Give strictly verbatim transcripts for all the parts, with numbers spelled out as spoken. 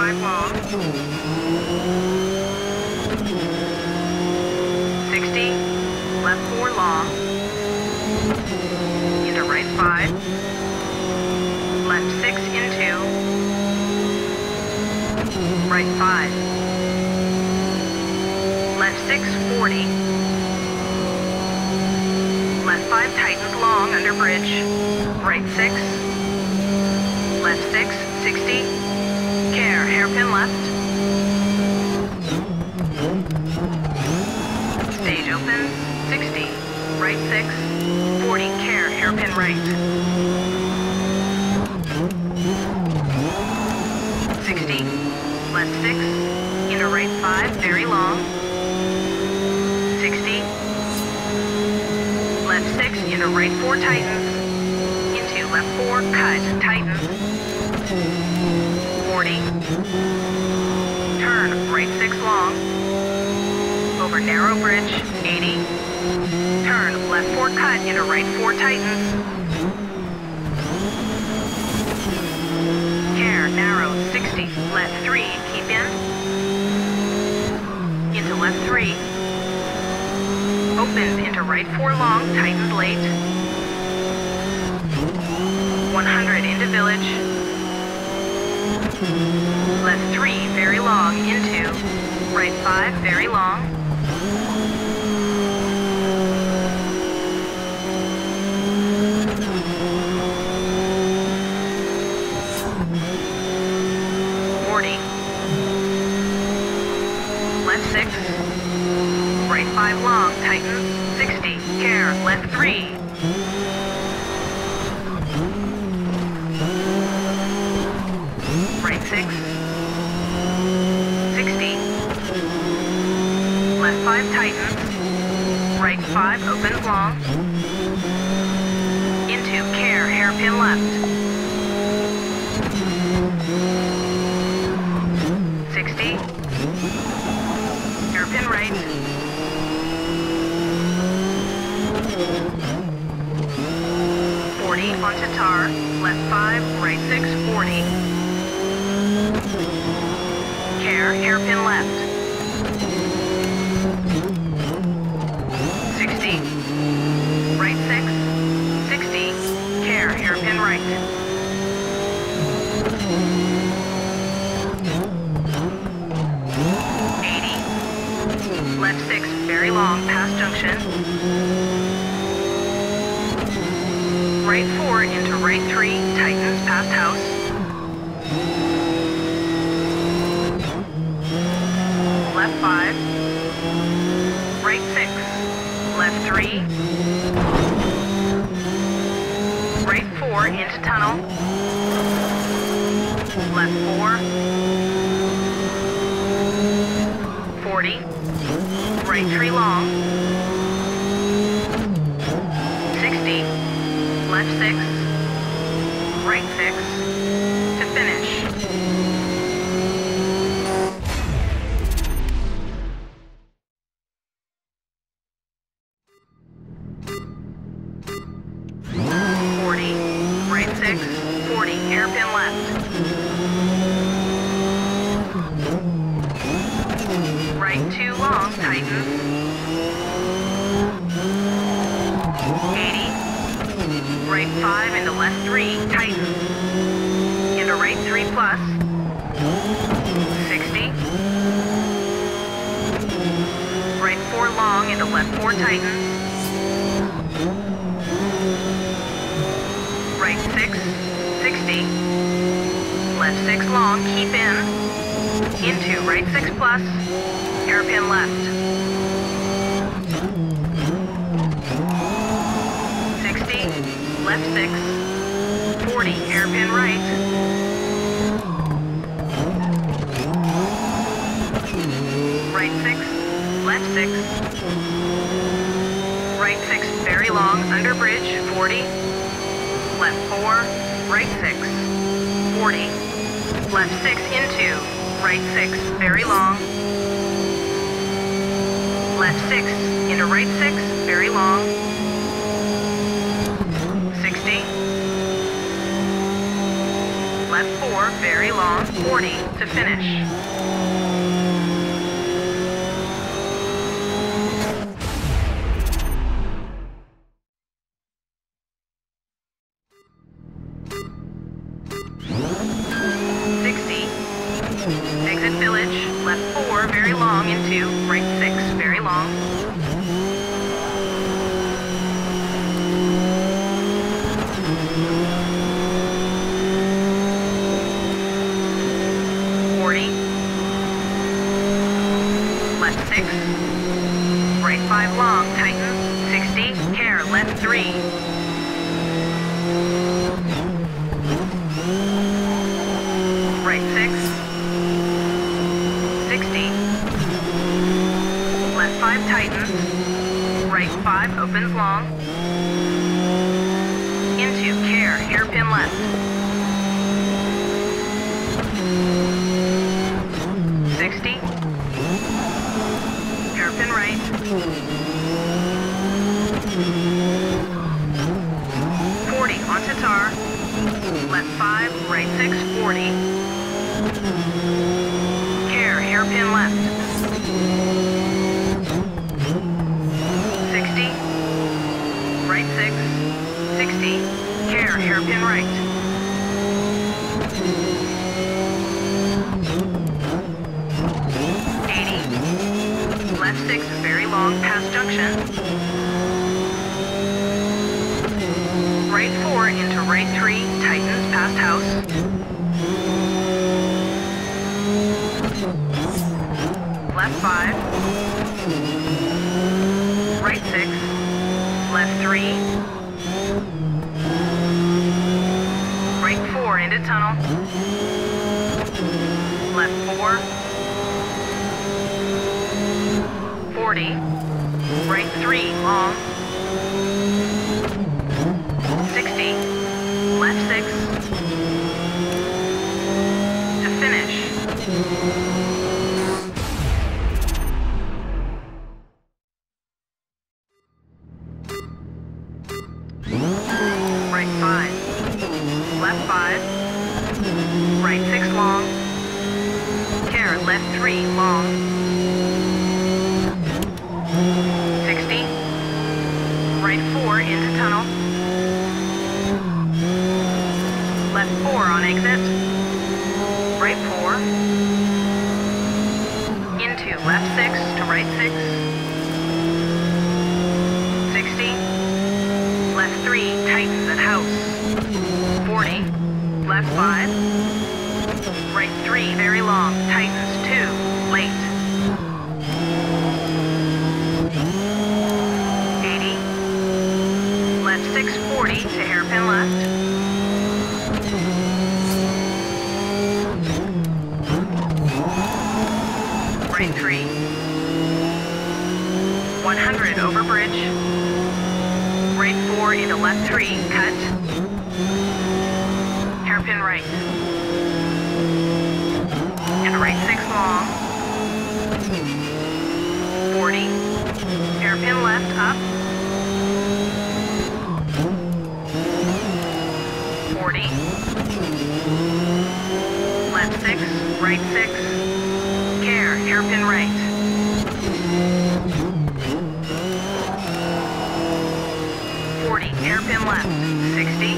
five long. sixty, left four long. Into right five. Left six into. Right five. Left six, forty. Left five tightens long under bridge. Right six. Left six, sixty. Care, hairpin left. Stage open, sixty. Right six, forty. Care, hairpin right. sixty. Left six. Into right five, very long. sixty. Left six, into right four tightens. Into left four, cut, tightens. forty. Turn, right six long. Over narrow bridge, eighty. Turn, left four cut, into right four tightens. Care, narrow, sixty. Left three, keep in. Into left three. Opens into right four long, tightens late. one hundred into village. Left three, very long, into. Right five, very long. forty. Left six. Right five long, tightens, sixty. Care, left three. Right six. sixty. Left five tightens. Right five opens long. Into care, hairpin left. sixty. Hairpin right. forty onto tar. Left five, right six, forty. Care, hairpin left. sixty. Right six. sixty. Care, hairpin right. eighty. Left six, very long, past junction. Right four into right three, tightens past house. Left five. Right six. Left three. Right four into tunnel. Left four. forty. Right three long. sixty. Left six. Right six. To finish. forty. Right six. forty. Hairpin left. Right two long. Tightens. eighty. Right five into left three, tightens. Into right three plus. sixty. Right four long into left four, tightens. Right six, sixty. Left six long, keep in. Into right six plus. Hairpin left. Left six. forty, hairpin right. Right six. Left six. Right six, very long, under bridge, forty. Left four. Right six. forty. Left six into. Right six, very long. Left six into right six, very long. sixty. Left four. very long, forty to finish. sixty. Exit Village, left four, very long into right six, very long. forty. Left six. Right five long, tightens. sixty. Care, left three. Right six. sixty. Left five tightens. Right five opens long. Into care, hairpin left. sixty. Hairpin right. forty onto tar. Left five, right six, forty. Care, hairpin left. sixty. Right six. sixty. Care, hairpin right. eighty. Left six, very long, past junction. Right four into right three, tightens, past house. Left five. Right six. Left three. Right four into tunnel. Left four. forty. Right three, long. sixty. Left six. To finish. Right five. Left five. Right six long. Care, left three long. sixty. Right four into tunnel. Left four on exit. Right four. Into left six to right six. sixty. Left three tightens at house. forty. Left five. Right three very long, tightens two, late. eighty. Left six forty to hairpin left. Right three. one hundred over bridge. Right four into left three, cut. Hairpin right. And right six long. forty. Hairpin left, up. forty. Left six, right six. Care, hairpin right. forty, hairpin left. sixty.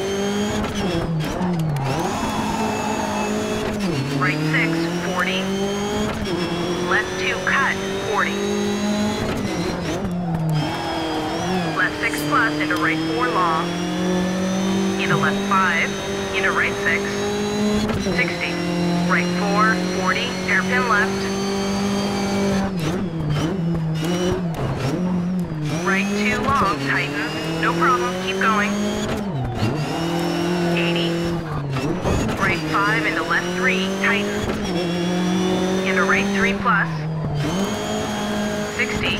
Right six, forty. Left two, cut, forty. Left six plus into right four long. Into left five. Into right six. sixty. Right four, forty. Hairpin left. Right two long, tightens. No problem, keep going. eighty. Right five into left three, tightens. Into right three plus. sixty.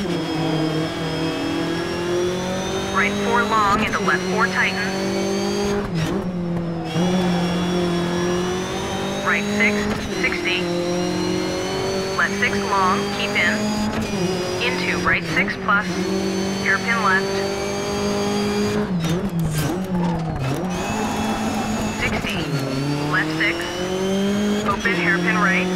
Right four long into left four, tightens. Right six, sixty. Left six long, keep in. Into right six plus. Hairpin left. sixty. Left six. right.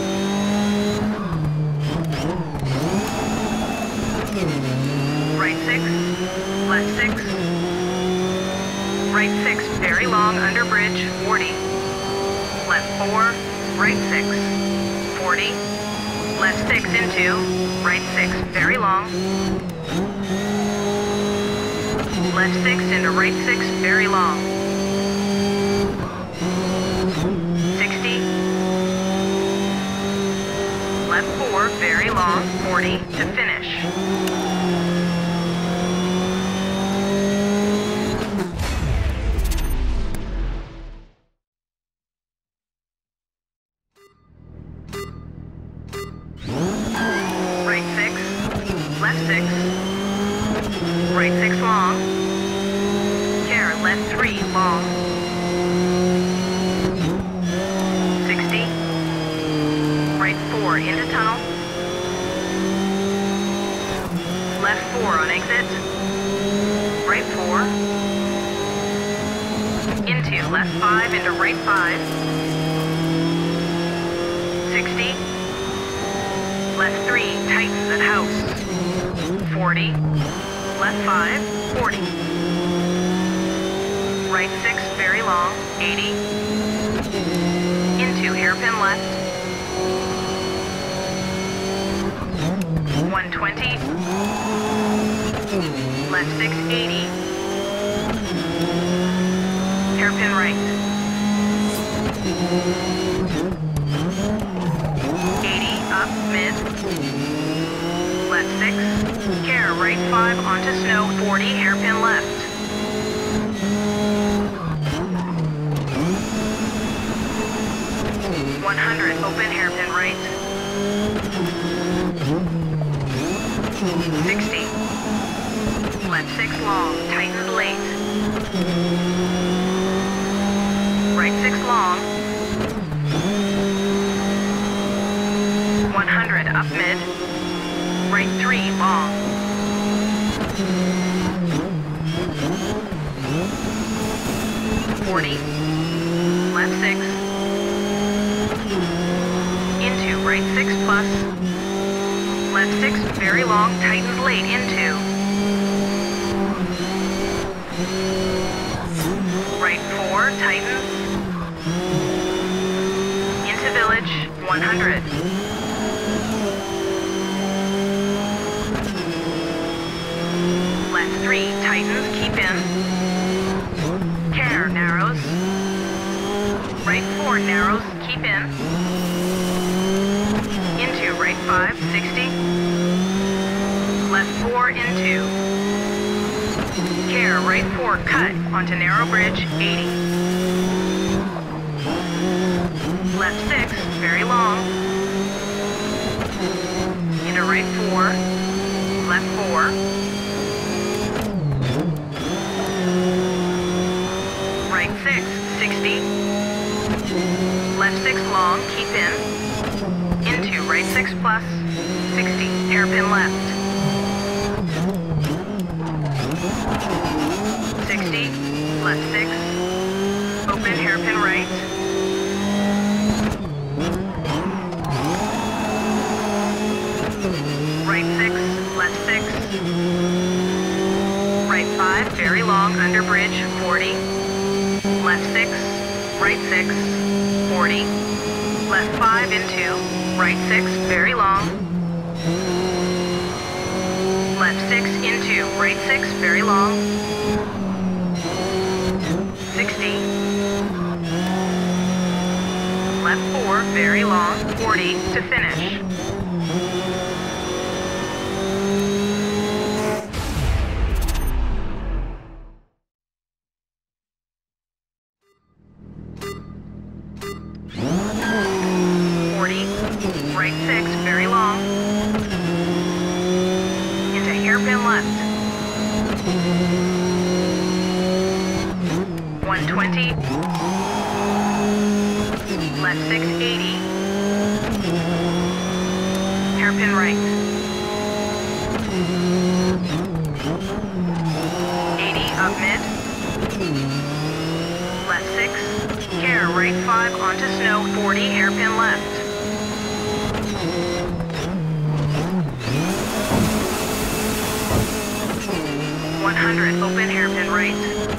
Right six, left six. Right six, very long, under bridge, forty. Left four, right six, forty. Left six into, right six, very long. Left six into right six, very long. sixty. Left four, very long, forty to finish. Right six, left six, right six long, care, left three long, sixty, right four into tunnel, left four on exit, right four, into left five into right five, sixty, left three, tightens at house, forty, left five, forty. Right six, very long, eighty. Into hairpin left. one twenty. Left six, eighty. Hairpin right. eighty, up, mid. Left six, care, right five onto snow, forty, hairpin left. one hundred, open hairpin right. sixty. Left six long, tightens late. Right six long. one hundred, up mid. Right three, long. forty. Left six. Into right six plus. Left six, very long, tightens late into. Right four, tightens. Into village, one hundred. Left three, tightens, keep in. Care, narrows. Right four, narrows, keep in. Into right five, sixty. Left four, into. Care, right four, cut, onto narrow bridge, eighty. Left six, very long. Into right four, left four. Right six, sixty. Left six long, keep in. Into right six plus, sixty, hairpin left. sixty, left six, open hairpin right. Right six, left six. Right five, very long, under bridge, forty. Left six, right six, forty. Left five into, right six, very long. Left six into, right six, very long. sixty. Left four, very long, forty to finish. Right six, very long. Into hairpin left. one twenty. Left six, eighty. Hairpin right. eighty, up mid. Left six. Care, right five onto snow, forty, hairpin left. one hundred, open hairpin right.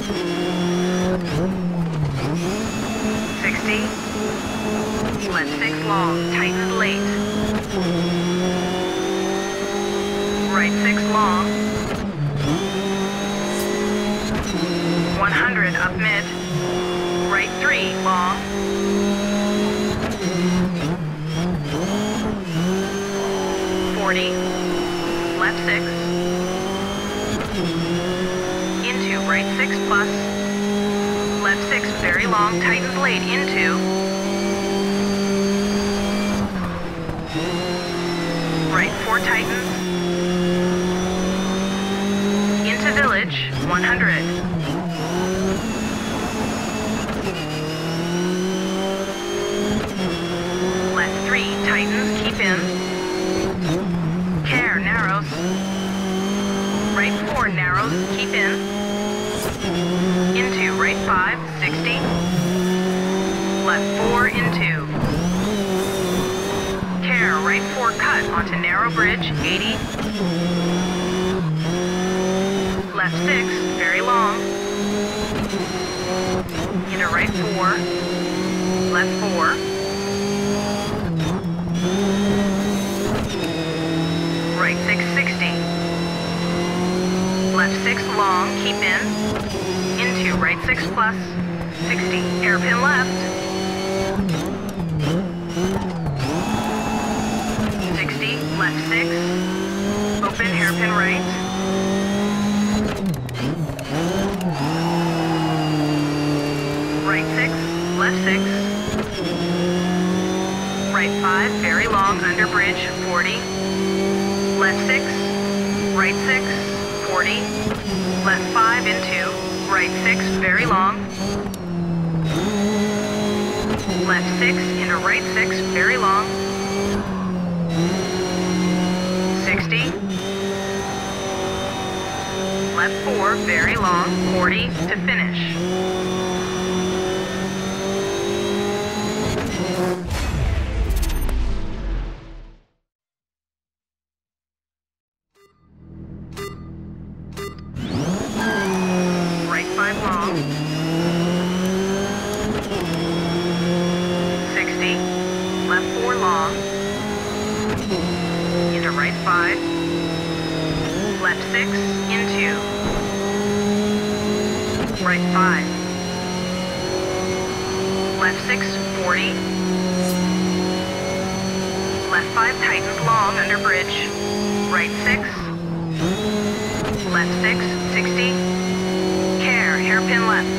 sixty. Left six long, tightens late. Right six long. one hundred, up mid. Right three, long. forty. Left six. Into right six plus. Left six, very long, tightens late, into. Right four tightens. Into village, one hundred. Left three tightens, keep in. Care, narrows. Right four narrows, keep in. Into right five, sixty. Left four into. Care, right four cut onto narrow bridge, eighty. Left six, very long. Into right four. Left four. Right six, sixty. Left six long, keep in. Into right six plus, sixty. Hairpin left. sixty, left six. Open hairpin right. Right six, left six. Right five, very long, under bridge, forty. Left six, right six, forty. Left five into, right six, very long. Left six into right six, very long. sixty. Left four, very long, forty to finish. Right five long. sixty. Left four long. Into right five. Left six, into. Right five. Left six, forty. Left five tightens long, under bridge. Right six. Left six, sixty. Care, hairpin left.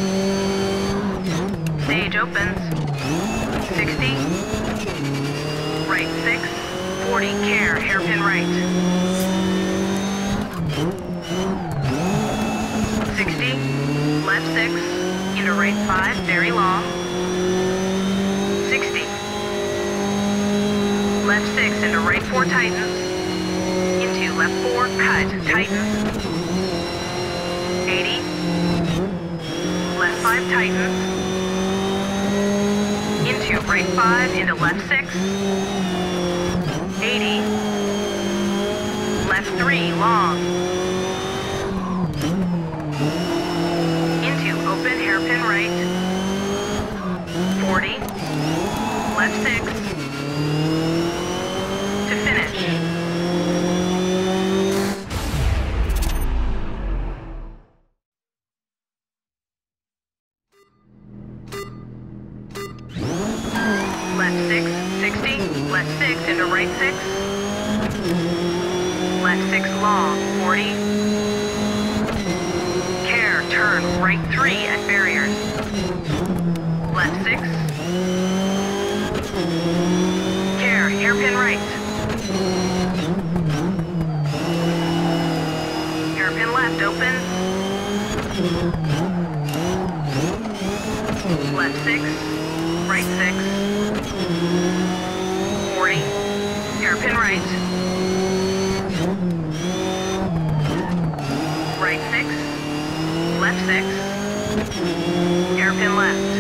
Stage opens. sixty. Right six, forty. Care, hairpin right. sixty. Left six. Into right five, very long. sixty. Left six into right four tightens. Into left four, cut, tightens. eighty. Left five tightens. Into right five, into left six. eighty. Left three, long. Into open hairpin right. forty. Left six. To finish. Left six, sixty. Left six into right six. Left six long, forty. Care, turn right three at barriers. Left six. Care, hairpin right. Hairpin left, open. Left six. Right six. forty. Hairpin right. Right six. Left six. Hairpin left.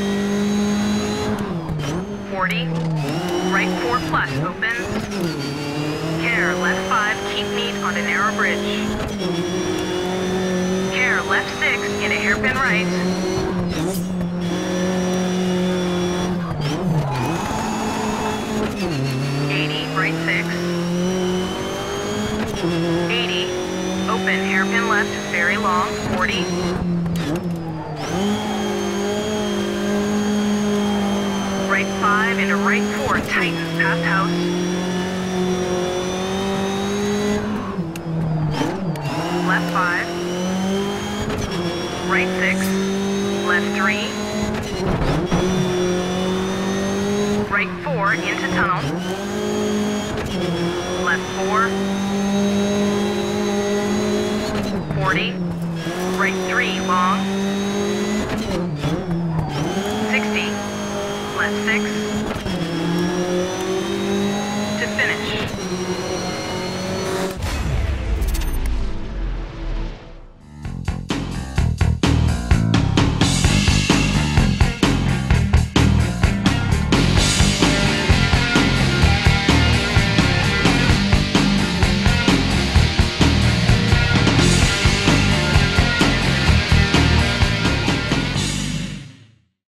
forty. Right four plus opens. Care, left five, keep neat on a narrow bridge. right. eighty, right six. eighty, open, hairpin left, very long, forty. Right five into right four, tightens, past house. Left five. Right six. Left three. Right four into tunnel. Left four. forty. Right three long.